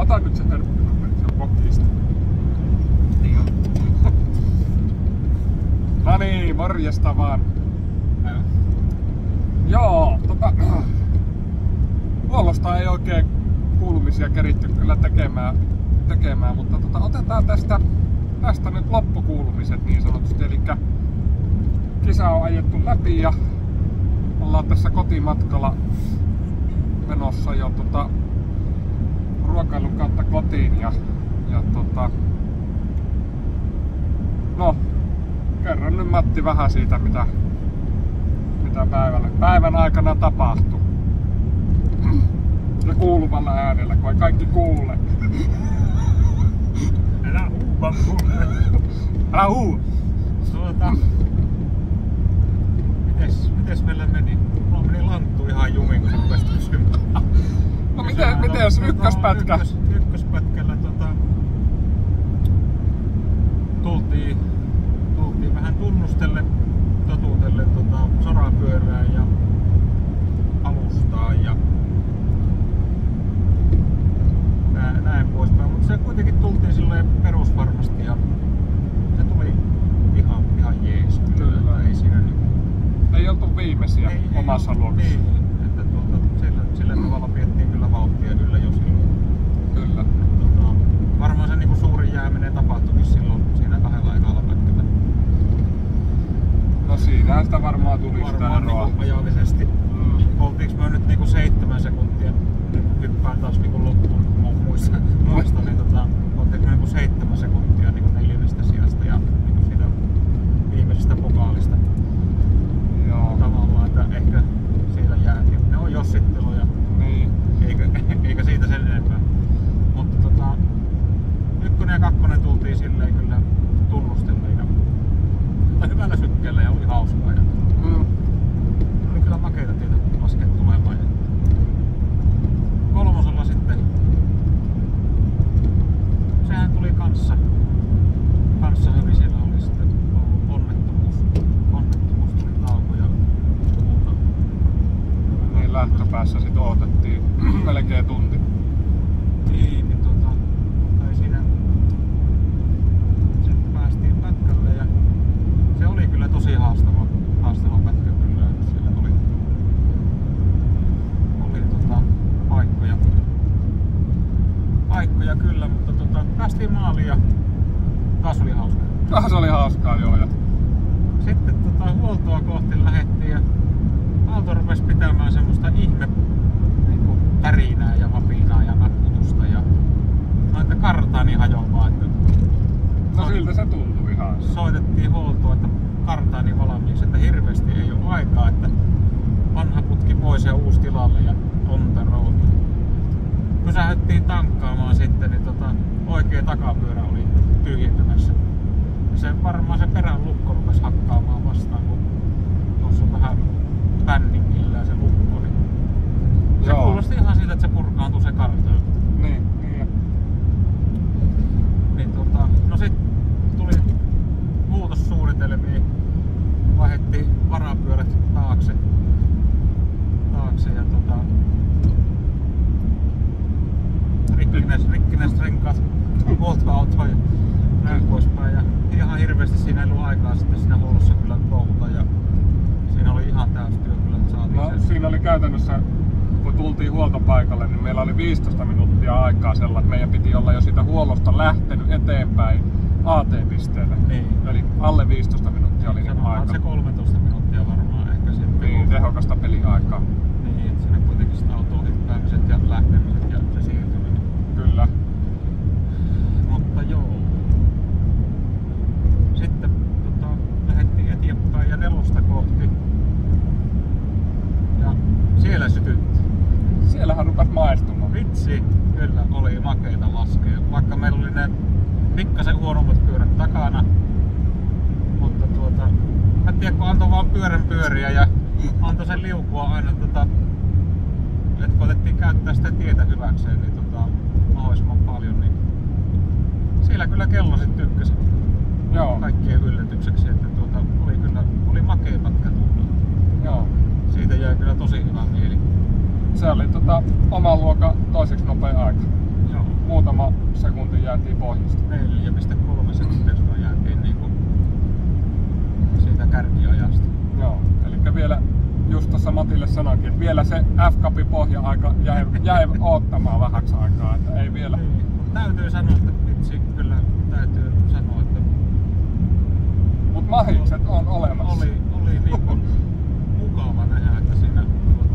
Ota nyt se hermokinopeet, se on pokista. Niin on. No niin, morjesta vaan. Joo, huollosta ei oikein kuulumisia keritty kyllä tekemään, mutta otetaan tästä nyt loppukuulumiset niin sanotusti. Eli kisa on ajettu läpi ja ollaan tässä kotimatkalla menossa jo ruokailun kautta kotiin ja no kerron nyt Matti vähän siitä mitä päivän aikana tapahtui. Ja kuuluvalla äänellä, kun ei kaikki kuule. Älä huupa mulle. Älä huu! Mites meillä meni? Mulla meni lanttu ihan jumiin, kun rupesi kysymään. No mites ykköspätkä? Ykköspätkällä tultiin vähän tunnustelle, totuutelle sorapyörään ja alustaan ja näin poispäin, mutta se kuitenkin tultiin silleen perusvarmasti ja se tuli ihan jees. Kyllä. Ei siinä ei oltu viimeisiä omassa luokassa. Niin, että sillä tavalla piettiin kyllä vauhtia yllä jo silloin. Kyllä. Varmaan se niinku suurin jääminen tapahtuikin silloin siinä 2 ekalla pätkällä. No siinähän sitä varmaan tuli sitä eroa. Niinku ajallisesti. Oltiinko me nyt niinku 7 sekuntia, nyt hyppään taas niinku loppuun muista, niin oltiinko me niinku 7 sekuntia niinku 4. sijasta ja niinku siitä viimeisestä pokaalista. Joo. Tavallaan, että ehkä siellä jäätiin. Ne on jossitteluja. Niin. Eikä siitä sen enempää. Mutta 1 ja 2 tultiin silleen kyllä tunnustelle ja hyvällä sykkeellä ja oli hauskaa. Oli kyllä makeita tietä laskea tulemaan. 3 sitten sehän tuli kanssa hyvin, siellä oli sitten onnettomuus tuli tauko ja muuta. Niin lähtöpäässä sit odotettiin melkein tunti. Niin, ei siinä sitten päästiin pätkälle ja se oli kyllä tosi haastava pätkä kyllä, että siellä oli paikkoja kyllä, mutta päästiin maaliin ja taas oli hauskaa. Taas oli hauskaa joo. Ja sitten huoltoa kohti lähettiin ja auto rupesi pitämään semmoista ihme niinku tärinää ja vapinaa ja nakkutusta ja noita kartaani hajoavaa, että no siltä se tuntui ihan. Soitettiin huoltoa, että kartaani valmiiksi, että hirveästi ei ole aikaa, että vanha putki pois ja uusi tilalle ja on the road. Pysähdyttiin tankkaamaan sitten, niin oikea takapyörä oli tyhjentymässä. Se varmaan se perän lukko rupesi hakkaamaan vastaan, kun tuossa on vähän pänningillään se lukko. Niin se kuulosti ihan siitä, että se purkaantui se kartta. Niin. No sit tuli muutossuunnitelmia, vaihdettiin varapyörät taakse ja rikkines renkaat huoltoautoon ja näin poispäin. Ja ihan hirveästi siinä ei ollut aikaa sitten siinä huollossa kyllä touhuta ja siinä oli ihan täystyö kyllä, että saatiin no, siinä oli käytännössä, kun tultiin huoltopaikalle, niin meillä oli 15 minuuttia aikaa sellainen, että meidän piti olla jo siitä huollosta lähtenyt eteenpäin AT-pisteelle. Niin. Eli alle 15 minuuttia oli niin aika. Se 13 minuuttia varmaan ehkä sitten. Niin, tehokasta peliaikaa. Niin, että siinä kuitenkin sitä autoon hyppäämiset ja lähtemiset ja se siirtyminen. Kyllä. Mutta joo. Sitten lähdettiin eteenpäin ja 4 kohti. Ja siellä sytytti. Siellähän rupesi maistumaan. Vitsi, kyllä oli makeita laskea. Vaikka meillä oli ne pikkasen huonommat pyörät takana. Mutta mä en tiedä, kun antoi vaan pyörän pyöriä ja antoi sen liukua aina että kun otettiin käyttää sitä tietä hyväkseen niin mahdollisimman paljon, niin siellä kyllä kello sitten tykkäsi. Joo. Kaikkien yllätykseksi, että oli makea pätkä tulla. Joo. Siitä jäi kyllä tosi hyvä mieli. Se oli oman luokan toiseksi nopea aika. Joo. jäätiin pohjista. 4,3 sekunniksi vaan jäätiin niinku siitä kärkiajasta. Joo, elikkä vielä just tuossa Matille sanoinkin, että vielä se F-Cupin pohja-aika jäi oottamaan vähäksi aikaa, että ei vielä. Mutta täytyy sanoa, että vitsi kyllä täytyy sanoa, että mut mahikset on olemassa. Oli niinku mukava nähdä, että siinä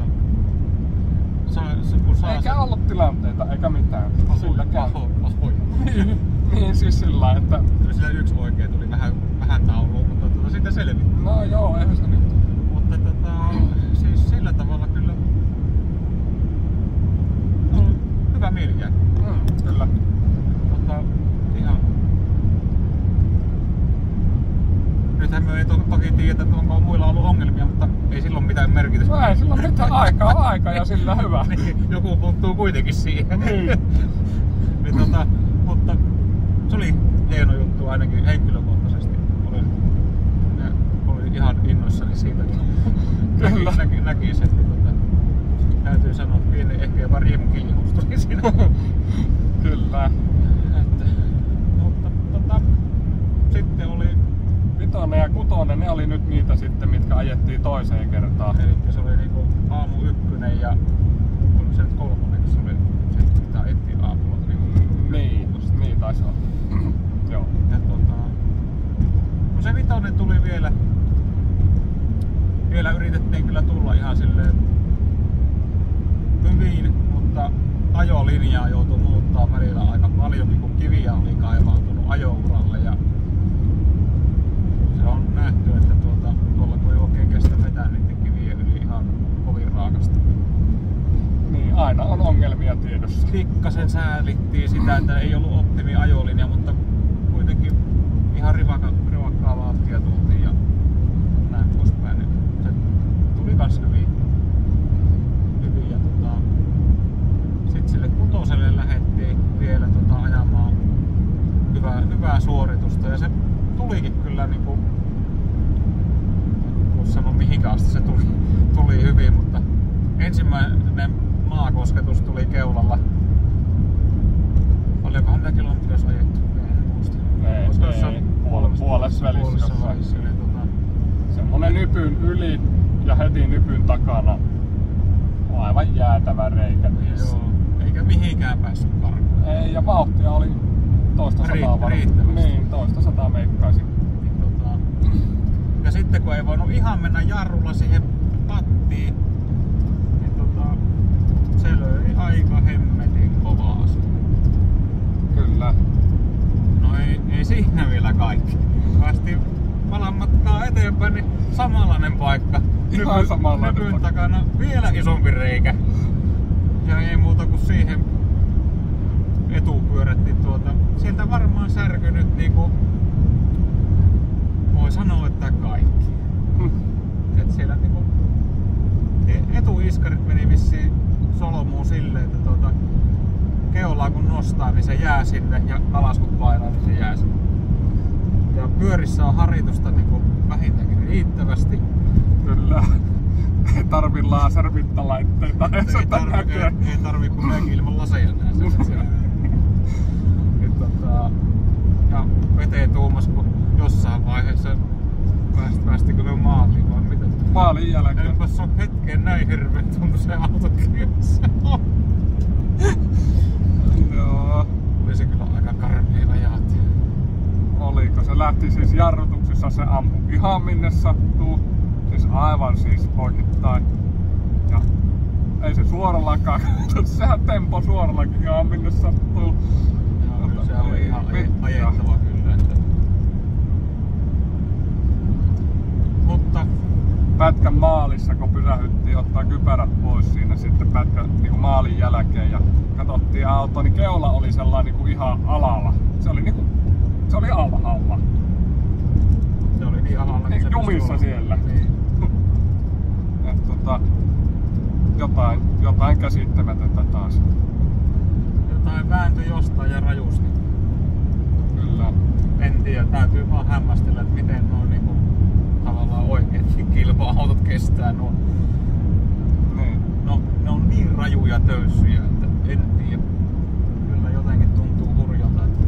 eikä ollut tilanteita eikä mitään. Silläkään. Niin siis sillä että sillä yksi oikein tuli vähän tauluun, mutta siitä selvittiin. No joo, eihän se nyt. Mutta siis sillä tavalla kyllä on hyvä mieli jää. Kyllä. Ihan. Nythän me ei toki tiedä, että onko muilla ollut ongelmia, mutta ei silloin mitään merkitystä. No ei silloin mitään aika ja sillä hyvä. Niin, joku puuttuu kuitenkin siihen. Niin. Mutta se oli hieno juttu ainakin henkilökohtaisesti. Olin ihan innoissani siitä, että näki sen. Täytyy sanoa, että pieni ehkä jopa riemukiljennus tuli siinä. Kyllä. Mutta sitten oli 5 ja 6, ne oli nyt niitä sitten, mitkä ajettiin toiseen kertaan. Eli se oli niinku aamu 1 ja oli se nyt 3, kun se oli se, mitä ajettiin aamulla. Niin taisi olla. Joo. Ja no se 5 tuli vielä yritettiin kyllä tulla ihan silleen hyvin, mutta ajolinjaa joutui muuttaa välillä aika paljon, niin kun kiviä oli kaivautunut ajouralle ja se on nähty, että tuolla kun ei oikein kestä vetää niiden kivien yli ihan kovin raakasta. Niin, aina on ongelmia tiedossa. Pikkasen säälittiin sitä, että ei ollut optimi ajolinja, mutta kuitenkin ihan rivakkaa vauhtia tultiin ja näin poispäin. Se tuli kans hyvin ja sit sille 6 lähdettiin vielä ajamaan hyvää suoritusta ja se tulikin kyllä niinku, kun sano mihinkä asti se tuli hyvin, mutta ensimmäinen maakosketus tuli keulalla. Paljonkohan mitä kilometriä olisi ajettu? En muista. Ei, puolessa välissä. Semmonen nypyn yli ja heti nypyn takana aivan jäätävä reikä niissä. Joo, eikä mihinkään päässyt karkuun. Ei, ja vauhtia oli toista sataa varmaan. Niin, toista sataa meikkaisin. Ja sitten kun ei voinut ihan mennä jarrulla siihen pattiin, niin se löi aika hemmetin kovaa. Kyllä. No ei siinä vielä kaikki. Päästiin palan matkaa eteenpäin, niin samanlainen paikka. Ihan samanlainen Nypyn paikka. takana vielä isompi reikä. Ja ei muuta kuin siihen etupyörät, niin sieltä varmaan särkynyt niinku, voi sanoa, että kaikki. Et siellä niinku etuiskarit meni vissiin solmuun silleen, että keulaa kun nostaa, niin se jää sinne ja alas kun painaa, niin se jää sinne. Ja pyörissä on haritusta niinku vähintäänkin riittävästi. Kyllä. Ei tarvi lasermittalaitteita. Ei tarvi kun näinkin ilman laseja nähdä. Ja veteen tuumas, kun jossain vaiheessa päästikö me maaliin vai mitä? Maalin jälkeen. Eipäs on hetkeen näin hirveä tuntu se auto kyyssä. Joo. Oli se kyllä aika karmea ajat. Oliko? Se lähti siis jarrutuksessa, se ampui ihan minne sattuu. Siis aivan siis poikittain. Ja ei se suorallakaan. Sehän tempo suorallakin ihan minne sattuu. Joo, se oli ihan ajettava kyllä. Mutta pätkän maalissa, kun pysähyttiin ottaa kypärät pois siinä sitten pätkän niin maalin jälkeen ja katsottiin auto, niin keula oli sellainen niin ihan alalla. Se oli alhaalla. Se oli niin alhaalla. Niin jumissa siellä. Niin. Jotain käsittämätöntä taas. Jotain vääntyi jostain ja rajusti. Kyllä. En tiedä, täytyy vaan hämmästellä, että miten noin niinku tavallaan oikeetkin kilpa-autot kestää nuo. Niin. No, ne on niin rajuja töyssyjä, että en tiedä. Kyllä jotenkin tuntuu hurjalta, että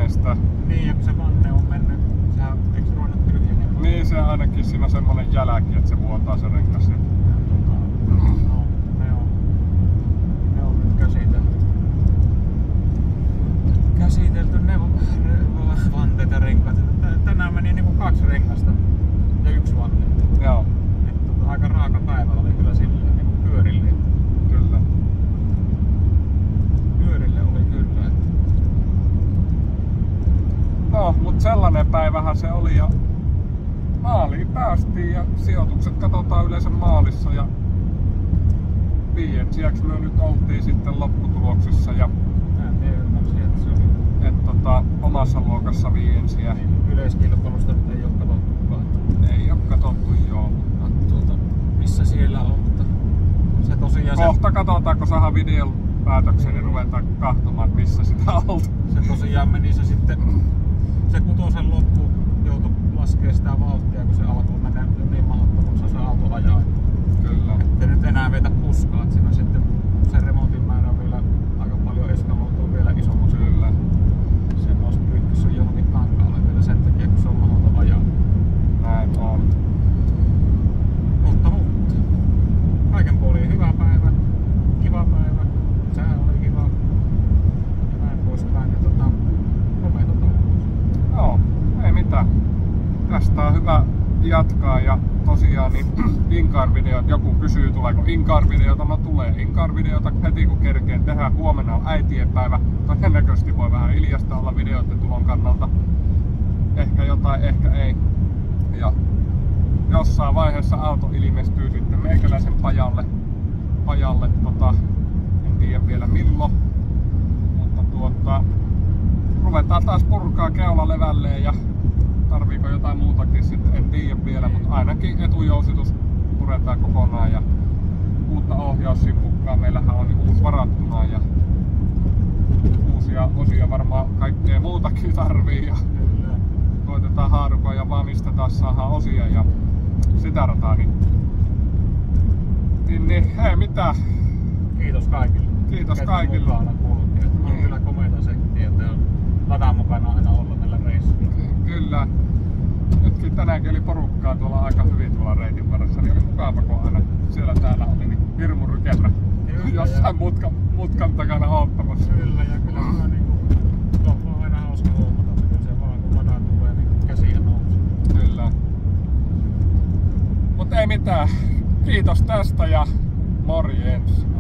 vanneesta. Niin, ja kun se vanne on mennyt, sehän eikö se ruvennut tyhjenemään? Niin, se ainakin siinä on semmonen jälki, että se vuotaa se rengas. No, ne on nyt käsitelty ne vanteet ja renkaat. Tänään meni niinku 2 rengasta ja 1 vanne. Joo. Aika raaka päivä oli kyllä silleen niinku pyörille. Kyllä. Pyörille oli kyllä. No, mut sellainen päivähän se oli ja maaliin päästiin ja sijoitukset katsotaan yleensä maalissa ja viiensiäks me nyt oltiin sitten lopputuloksessa ja ymmärsin, että se oli omassa luokassa viiensiä. niin, yleiskilpailusta nyt ei oo katsottukaan. Ei oo katsottu joo. Missä siellä on, mutta se tosiaan Kohta katsotaan, kun saadaan videon päätöksen, niin ruvetaan kahtomaan, missä sitä on oltu. se tosiaan meni se sitten, se 6 loppu joutui laskee sitä vauhtia, kun se alkoi mennä niin mahdottomuksi se auto ajaa. Kyllä. Ettei nyt enää vetä puskaa, että siinä sitten sen remontin määrä on vielä aika paljon eskaloituu vielä isommaksi. Kyllä. Se olisi pyyhkissy johonkin kankaalle vielä sen takia, kun se on mahdoton ajaa. Näin on. Mutta kaiken puolin hyvä päivä, kiva päivä, sää oli kiva ja näin poispäin. Ja komeita toukoa. Joo, ei mitään. Tästä on hyvä jatkaa ja tosiaan niin Incar-videot, joku kysyy tuleeko Incar-videota, no tulee Incar-videota heti kun kerkeen tehdä. Huomenna on äitienpäivä, todennäköisesti voi vähän hiljasta olla videoiden tulon kannalta. Ehkä jotain, ehkä ei. Ja jossain vaiheessa auto ilmestyy sitten meikäläisen pajalle. En tiedä vielä milloin. Mutta ruvetaan taas purkaa keula levälleen ja tarviiko jotain muutakin sitten, en tiedä vielä, mutta ainakin etujousitus puretaan kokonaan ja uutta ohjaussimpukkaa meillähän on uusi varattuna ja uusia osia varmaan kaikkea muutakin tarvii ja koitetaan haarukoa ja vaan mistä taas saadaan osia ja sitä rataa niin ei mitään. Kiitos kaikille. Kiitos kaikille. Mukana kulkijat. On kyllä komeita sektiä, että on ladan mukana aina olla näillä reissuilla. Kyllä. Nytkin tänäänkin oli porukkaa tuolla aika hyvin tuolla reitin varressa, niin oli mukava kun aina siellä täällä oli niin hirmu ryketrä jossain mutkan takana oottamassa. Kyllä ja kyllä mä on aina hauska huomata, miten se vaan kun lada tulee niin käsiä nousee. Kyllä. Mut ei mitään. Kiitos tästä ja morjens.